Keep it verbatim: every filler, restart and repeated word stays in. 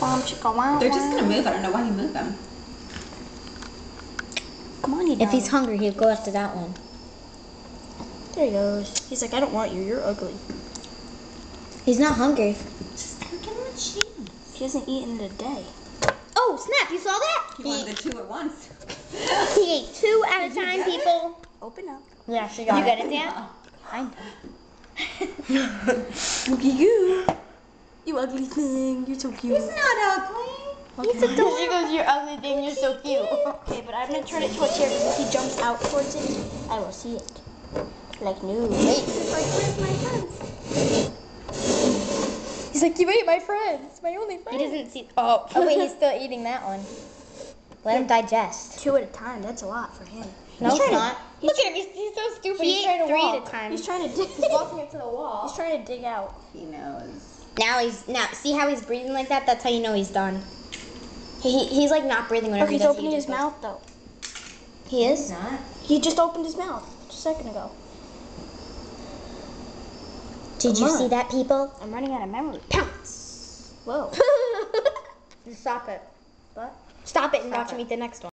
Bomb chicka wow. They're just gonna move. I don't know why he moved them. Come on, you If he's hungry, he'll go after that one. There he goes. He's like, I don't want you. You're ugly. He's not hungry. Just give him a cheese. He hasn't eaten in a day. Oh, snap. You saw that? He wanted the two at once. He ate two at a time, people. Open up. Yeah, she got You it. got it, Dan? Kind of. Spooky goo. You ugly thing. You're so cute. He's not ugly. He's adorable. She goes, you're ugly thing. You're so cute. Okay, but I'm gonna turn it to a chair because if he jumps out towards it, I will see it. Like, no. Wait. It's like, where's my friends? He's like, you ate my friends. My only friend. He doesn't see. Oh, oh wait, he's still eating that one. Let him digest. Two at a time. That's a lot for him. No, He's it's trying to- not. Look at him. He's, he's so stupid. He he's ate trying to three walk. at a time. He's trying to dig. He's walking into the wall. He's trying to dig out. He knows. Now he's now. See how he's breathing like that? That's how you know he's done. He he's like not breathing whenever Oh, he's he does. opening he his just goes- mouth though. He is. Not. He just opened his mouth just a second ago. Did you Come on. see that, people? I'm running out of memory. Pounce. Whoa. Stop it. What? Stop it and Stop watch him it. eat the next one.